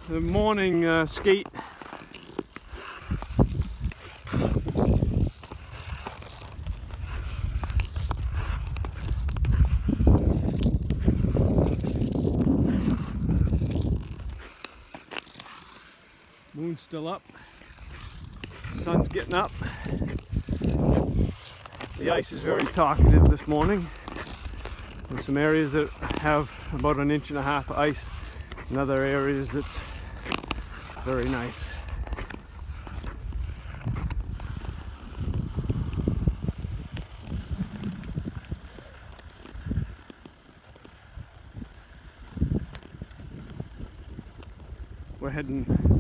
the morning skate. Moon's still up, sun's getting up. The ice is very talkative this morning. There's some areas that have about 1.5 inches of ice, and other areas that's very nice. We're heading